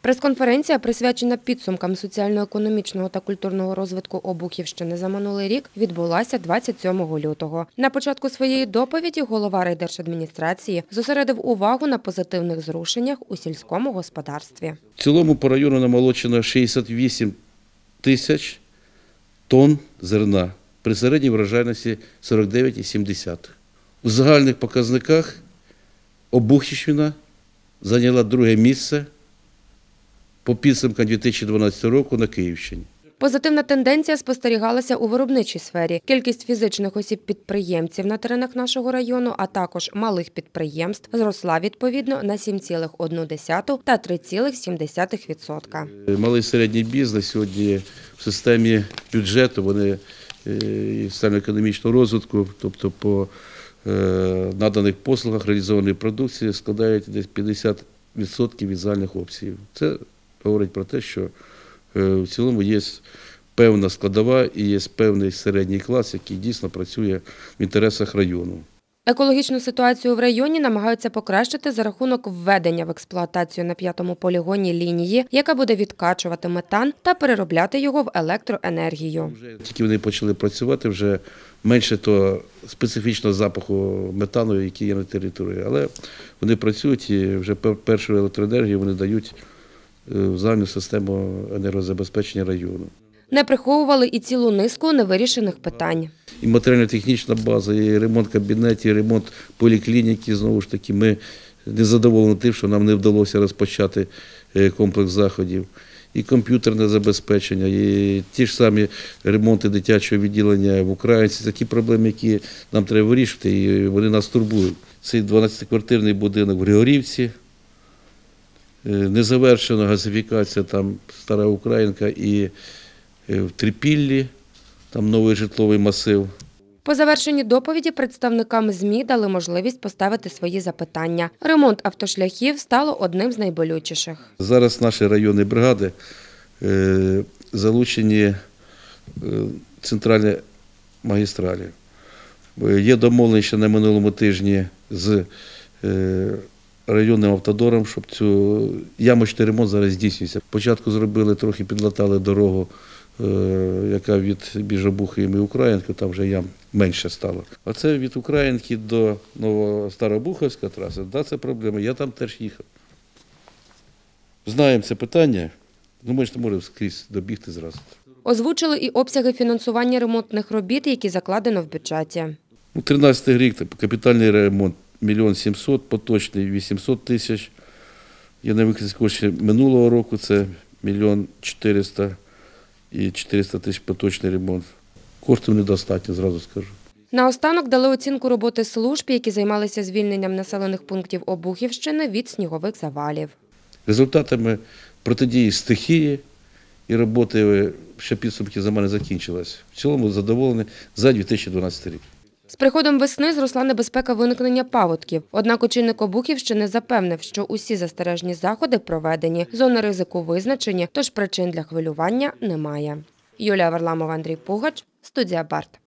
Прес-конференція, присвячена підсумкам соціально-економічного та культурного розвитку Обухівщини за минулий рік, відбулася 27 лютого. На початку своєї доповіді голова райдержадміністрації зосередив увагу на позитивних зрушеннях у сільському господарстві. В цілому по району намолочено 68 тисяч тонн зерна при середній врожайності 49,7. У загальних показниках Обухівщина зайняла друге місце по підсумкам 2012 року на Київщині. Позитивна тенденція спостерігалася у виробничій сфері. Кількість фізичних осіб-підприємців на теренах нашого району, а також малих підприємств зросла відповідно на 7,1 та 3,7%. Малий і середній бізнес сьогодні в системі бюджету, вони і соціально-економічного розвитку, тобто по наданих послугах, реалізованої продукції складають десь 50% від загальних обсягів. Це говорить про те, що в цілому є певна складова і є певний середній клас, який дійсно працює в інтересах району. Екологічну ситуацію в районі намагаються покращити за рахунок введення в експлуатацію на 5-му полігоні лінії, яка буде відкачувати метан та переробляти його в електроенергію. Тільки вони почали працювати, вже менше того специфічного запаху метану, який є на території. Але вони працюють і вже першу електроенергію вони дають в загальну систему енергозабезпечення району. Не приховували і цілу низку невирішених питань. І матеріально-технічна база, і ремонт кабінетів, і ремонт поліклініки, знову ж таки, ми не задоволені тим, що нам не вдалося розпочати комплекс заходів. І комп'ютерне забезпечення, і ті ж самі ремонти дитячого відділення в Українці, такі проблеми, які нам треба вирішити, і вони нас турбують. Цей 12-квартирний будинок в Григорівці, не завершена газифікація, там Стара Українка, і в Трипіллі, там новий житловий масив. По завершенні доповіді представникам ЗМІ дали можливість поставити свої запитання. Ремонт автошляхів стало одним з найболючіших. Зараз наші районні бригади залучені центральні магістралі. Є домовленість ще на минулому тижні з районним автодором, щоб цю ямочний ремонт зараз здійснюється. Спочатку зробили, трохи підлатали дорогу, яка від між Обуховим і Українкою, там вже ям менше стало. А це від Українки до Старобуховська траси, да, це проблема. Я там теж їхав. Знаємо це питання, ми ж не можемо скрізь добігти зразу. Озвучили і обсяги фінансування ремонтних робіт, які закладено в бюджеті. 13 рік капітальний ремонт 1 700 000, поточний 800 000. Є невиконані кошти минулого року, це 1 400 000 і 400 000 поточний ремонт. Коштів недостатньо, зразу скажу. Наостанок дали оцінку роботи служб, які займалися звільненням населених пунктів Обухівщини від снігових завалів. Результатами протидії стихії і роботи ще підсумки за мене закінчились. В цілому задоволені за 2012 рік. З приходом весни зросла небезпека виникнення паводків. Однак очільник Обухівщини запевнив, що усі застережні заходи проведені, зони ризику визначені, тож причин для хвилювання немає. Юлія Варламова, Андрій Пугач, студія Барт.